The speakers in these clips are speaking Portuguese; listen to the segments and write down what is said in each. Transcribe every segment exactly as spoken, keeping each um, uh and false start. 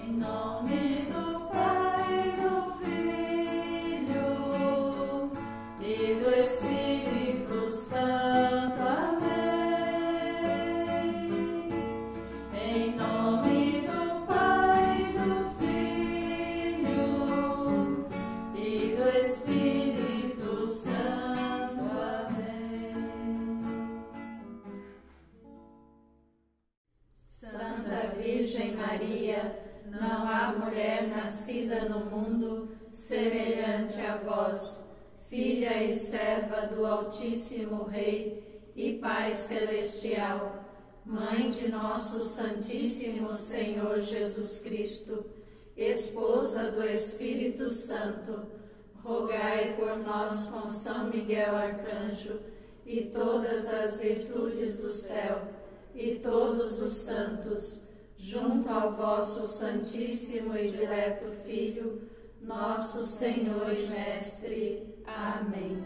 Não há mulher nascida no mundo semelhante a vós, filha e serva do Altíssimo Rei e Pai Celestial, Mãe de nosso Santíssimo Senhor Jesus Cristo, Esposa do Espírito Santo, rogai por nós com São Miguel Arcanjo e todas as virtudes do céu e todos os santos, junto ao vosso Santíssimo e dileto Filho, nosso Senhor e Mestre. Amém.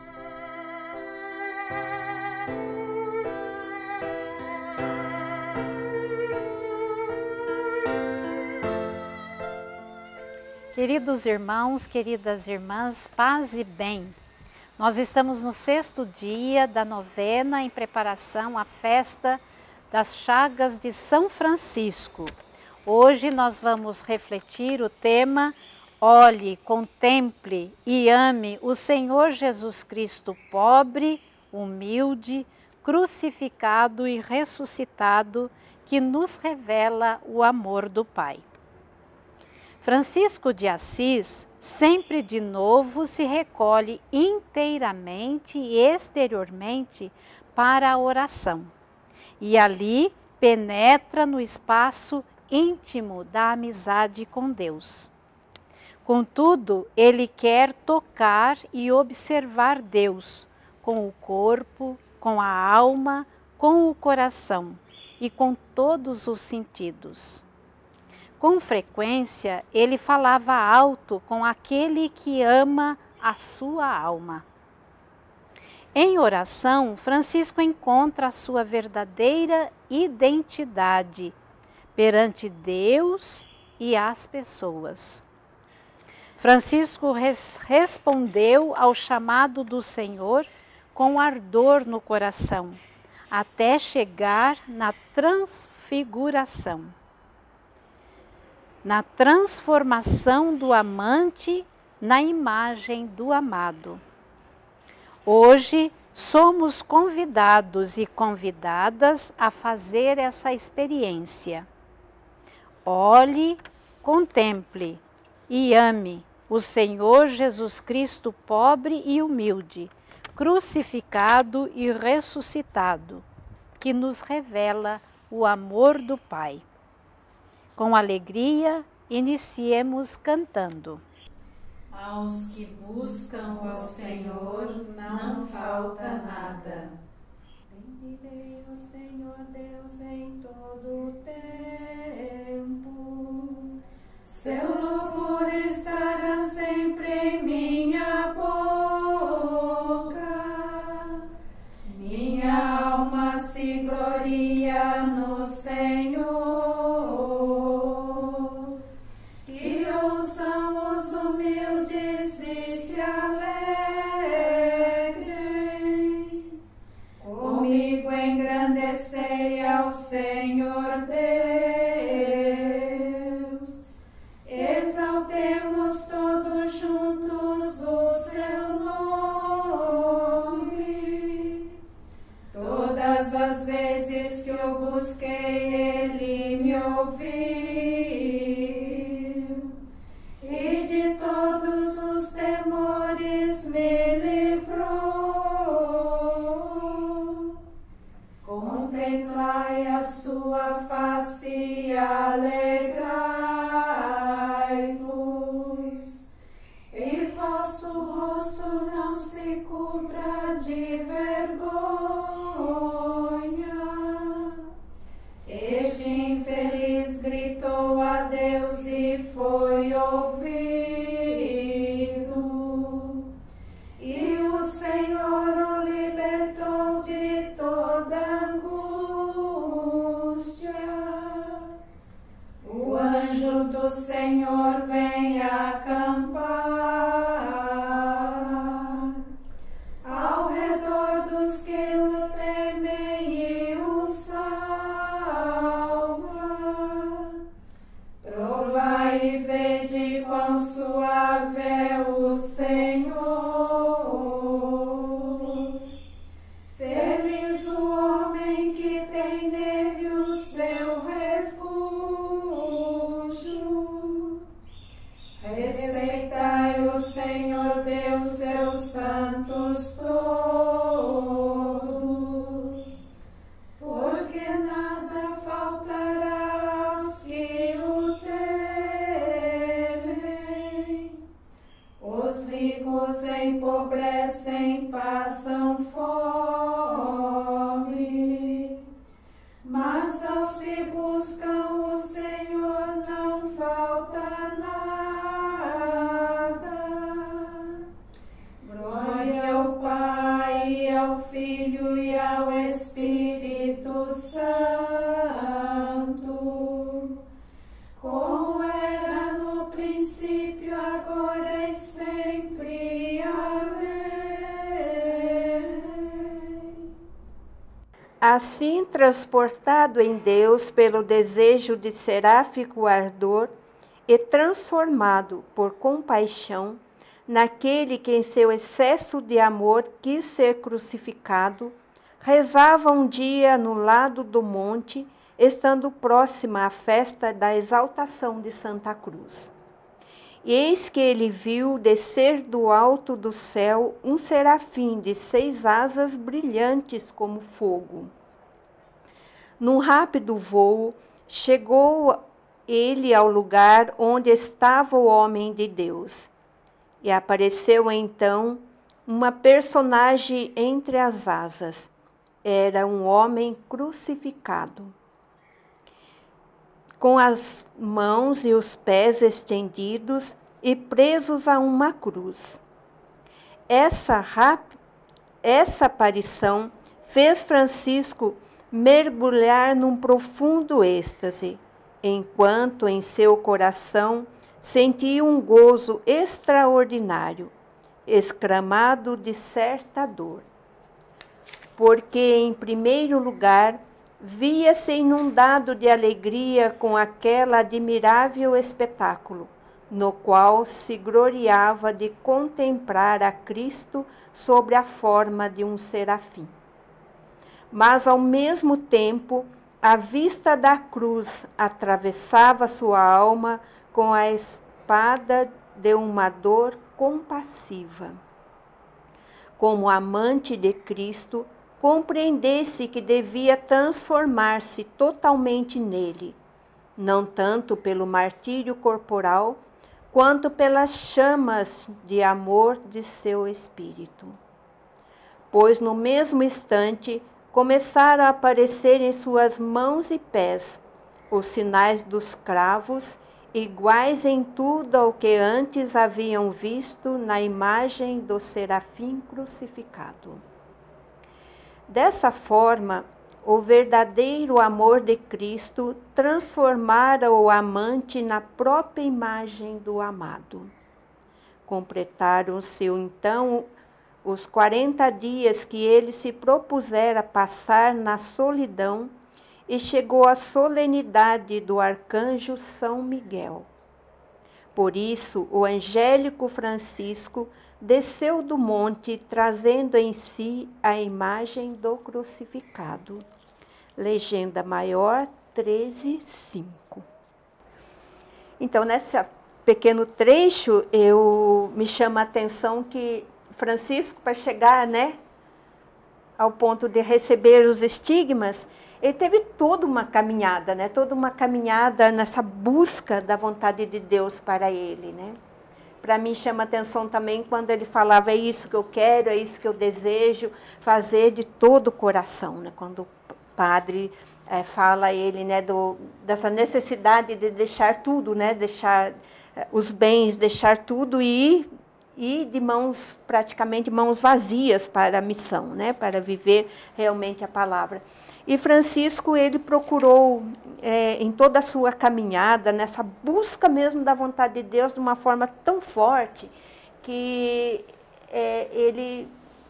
Queridos irmãos, queridas irmãs, paz e bem. Nós estamos no sexto dia da novena em preparação à festa das Chagas de São Francisco. Hoje nós vamos refletir o tema Olhe, contemple e ame o Senhor Jesus Cristo pobre, humilde, crucificado e ressuscitado, que nos revela o amor do Pai. Francisco de Assis sempre de novo se recolhe inteiramente e exteriormente para a oração. E ali penetra no espaço íntimo da amizade com Deus. Contudo, ele quer tocar e observar Deus com o corpo, com a alma, com o coração e com todos os sentidos. Com frequência, ele falava alto com aquele que ama a sua alma. Em oração, Francisco encontra a sua verdadeira identidade perante Deus e as pessoas. Francisco res- respondeu ao chamado do Senhor com ardor no coração, até chegar na transfiguração, na transformação do amante na imagem do amado. Hoje somos convidados e convidadas a fazer essa experiência. Olhe, contemple e ame o Senhor Jesus Cristo pobre e humilde, crucificado e ressuscitado, que nos revela o amor do Pai. Com alegria, iniciemos cantando. Aos que buscam o Senhor não falta nada. Bendirei o Senhor Deus em todo o tempo. Seu louvor estará sempre em minha boca. Minha alma se gloria no Senhor. Que ouçam os humildes e se alegrem. Comigo engrandecei ao Senhor Deus. Exaltemos todos juntos o seu nome. Todas as vezes que eu busquei, ele me ouviu. E de todos os temores me livrou. Contemplai a sua face e alegrai-vos, e vosso rosto não se cubra de vergonha. Este infeliz gritou a Deus e foi ouvido, e o Senhor o libertou de toda angústia. O anjo do do Senhor vem acampar ao redor dos que o temem e o salva. Provai e vede quão suave é o Senhor. Feliz o homem que tem nele o seu refúgio. Respeitai o Senhor Deus, seus santos todos, porque nada faltará aos que o temem. Os ricos empobrecem, passam fome, mas aos que buscam o Senhor não falta nada. Glória ao Pai, e ao Filho e ao Espírito Santo, como era no princípio, agora e sempre. Amém. Assim, transportado em Deus pelo desejo de seráfico ardor e transformado por compaixão naquele que em seu excesso de amor quis ser crucificado, rezava um dia no lado do monte, estando próxima à festa da exaltação de Santa Cruz. E eis que ele viu descer do alto do céu um serafim de seis asas brilhantes como fogo. Num rápido vôo, chegou ele ao lugar onde estava o homem de Deus. E apareceu então uma personagem entre as asas. Era um homem crucificado, com as mãos e os pés estendidos e presos a uma cruz. Essa, rap... Essa aparição fez Francisco mergulhar num profundo êxtase, enquanto em seu coração sentia um gozo extraordinário, exclamado de certa dor. Porque, em primeiro lugar, via-se inundado de alegria com aquele admirável espetáculo, no qual se gloriava de contemplar a Cristo sobre a forma de um serafim. Mas, ao mesmo tempo, a vista da cruz atravessava sua alma com a espada de uma dor compassiva. Como amante de Cristo, compreendesse que devia transformar-se totalmente nele, não tanto pelo martírio corporal, quanto pelas chamas de amor de seu espírito. Pois no mesmo instante começaram a aparecer em suas mãos e pés os sinais dos cravos, iguais em tudo ao que antes haviam visto na imagem do serafim crucificado. Dessa forma, o verdadeiro amor de Cristo transformara o amante na própria imagem do amado. Completaram-se então os quarenta dias que ele se propusera passar na solidão, e chegou a solenidade do arcanjo São Miguel. Por isso, o angélico Francisco desceu do monte, trazendo em si a imagem do crucificado. Legenda maior treze, cinco. Então, nesse pequeno trecho, eu me chama a atenção que Francisco, para chegar, né, ao ponto de receber os estigmas, ele teve toda uma caminhada, né? Toda uma caminhada nessa busca da vontade de Deus para ele, né? Para mim chama atenção também quando ele falava, é isso que eu quero, é isso que eu desejo fazer de todo o coração, né? Quando o padre é, fala a ele, né, do, dessa necessidade de deixar tudo, né? Deixar é, os bens, deixar tudo e ir e de mãos, praticamente mãos vazias para a missão, né? Para viver realmente a palavra. E Francisco, ele procurou, é, em toda a sua caminhada, nessa busca mesmo da vontade de Deus, de uma forma tão forte, que é, ele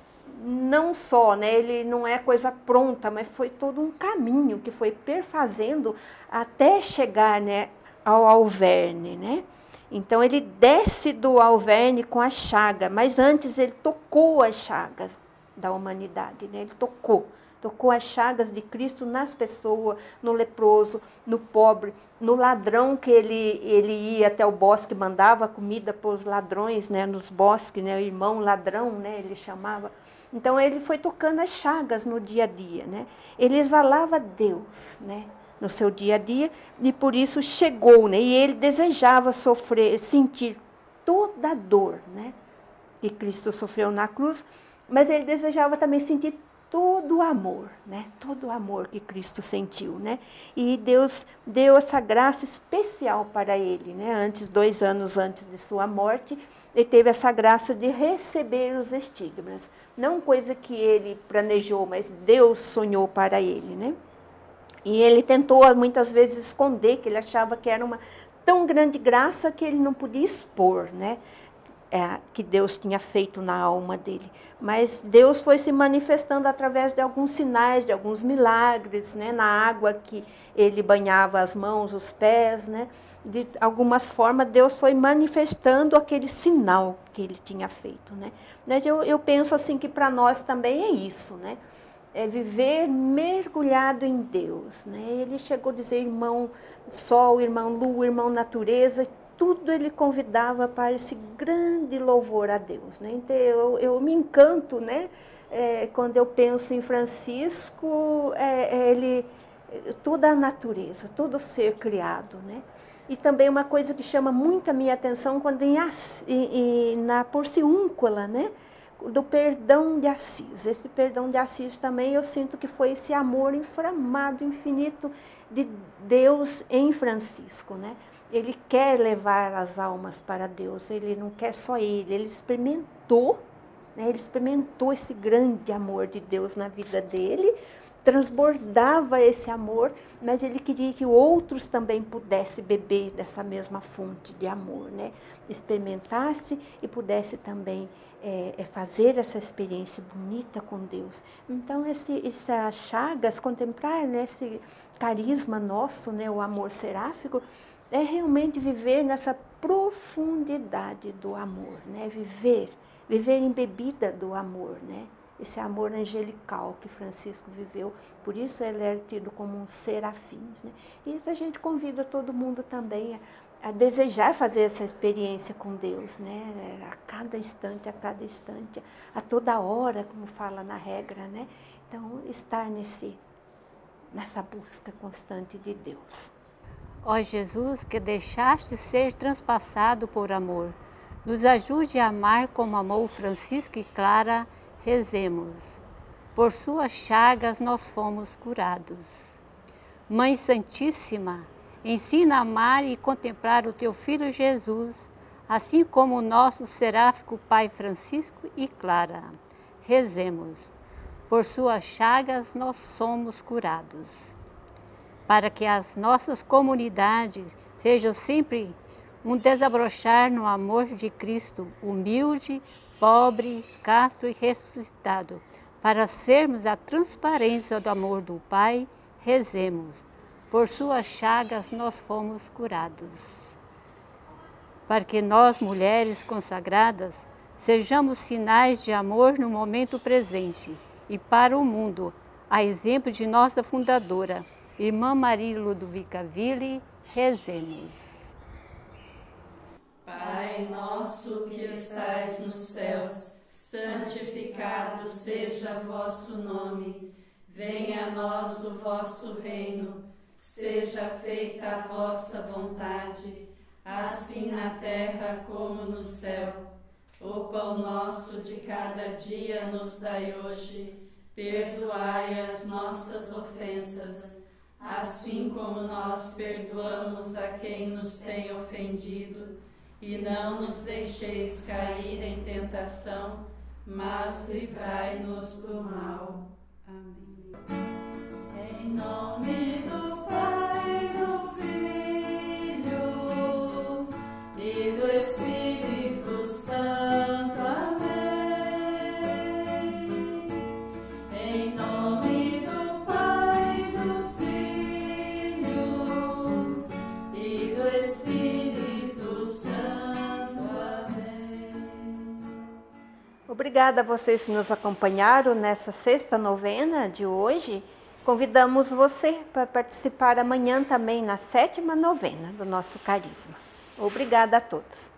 não só, né, ele não é coisa pronta, mas foi todo um caminho que foi perfazendo até chegar, né, ao Alverne, né? Então ele desce do Alverne com a chaga, mas antes ele tocou as chagas da humanidade, né? Ele tocou, tocou as chagas de Cristo nas pessoas, no leproso, no pobre, no ladrão que ele, ele ia até o bosque, mandava comida para os ladrões, né, nos bosques, né, o irmão ladrão, né, ele chamava. Então ele foi tocando as chagas no dia a dia, né? Ele exalava Deus, né, no seu dia a dia, e por isso chegou, né? E ele desejava sofrer, sentir toda a dor, né, que Cristo sofreu na cruz, mas ele desejava também sentir todo o amor, né? Todo o amor que Cristo sentiu, né? E Deus deu essa graça especial para ele, né? Antes, dois anos antes de sua morte, ele teve essa graça de receber os estigmas. Não coisa que ele planejou, mas Deus sonhou para ele, né? E ele tentou muitas vezes esconder, que ele achava que era uma tão grande graça que ele não podia expor, né? É, que Deus tinha feito na alma dele. Mas Deus foi se manifestando através de alguns sinais, de alguns milagres, né? Na água que ele banhava as mãos, os pés, né? De algumas formas, Deus foi manifestando aquele sinal que ele tinha feito, né? Mas eu, eu penso assim que para nós também é isso, né? É viver mergulhado em Deus, né? Ele chegou a dizer irmão sol, irmão lua, irmão natureza, tudo ele convidava para esse grande louvor a Deus, né? Então eu, eu me encanto, né? É, quando eu penso em Francisco, é, ele, toda a natureza, todo ser criado, né? E também uma coisa que chama muito a minha atenção quando em, em, em, na Porciúncula, né? Do perdão de Assis. Esse perdão de Assis também eu sinto que foi esse amor inflamado, infinito de Deus em Francisco, né? Ele quer levar as almas para Deus, ele não quer só ele, ele experimentou, né? Ele experimentou esse grande amor de Deus na vida dele, transbordava esse amor, mas ele queria que outros também pudessem beber dessa mesma fonte de amor, né? Experimentasse e pudesse também é, fazer essa experiência bonita com Deus. Então, esse, essas chagas, contemplar, né, esse carisma nosso, né, o amor seráfico, é realmente viver nessa profundidade do amor, né? Viver, viver embebida do amor, né? Esse amor angelical que Francisco viveu, por isso ele é tido como um serafins, né? E isso a gente convida todo mundo também a, a desejar fazer essa experiência com Deus, né? A cada instante, a cada instante, a toda hora, como fala na regra, né? Então, estar nesse, nessa busca constante de Deus. Ó Jesus, que deixaste ser transpassado por amor, nos ajude a amar como amou Francisco e Clara, rezemos. Por suas chagas nós fomos curados. Mãe Santíssima, ensina a amar e contemplar o teu Filho Jesus, assim como o nosso seráfico Pai Francisco e Clara. Rezemos. Por suas chagas nós somos curados. Para que as nossas comunidades sejam sempre um desabrochar no amor de Cristo, humilde, pobre, casto e ressuscitado. Para sermos a transparência do amor do Pai, rezemos. Por suas chagas nós fomos curados. Para que nós, mulheres consagradas, sejamos sinais de amor no momento presente e para o mundo, a exemplo de nossa fundadora, Irmã Maria Ludovica Ville, rezemos. Pai nosso que estais nos céus, santificado seja vosso nome. Venha a nós o vosso reino. Seja feita a vossa vontade, assim na terra como no céu. O pão nosso de cada dia nos dai hoje. Perdoai as nossas ofensas, assim como nós perdoamos a quem nos tem ofendido, e não nos deixeis cair em tentação, mas livrai-nos do mal. Amém. nome do Pai, do Filho e do Espírito Santo. Amém. Em nome do Pai, do Filho e do Espírito Santo. Amém. Obrigada a vocês que nos acompanharam nessa sexta novena de hoje. Convidamos você para participar amanhã também na sétima novena do nosso Carisma. Obrigada a todos.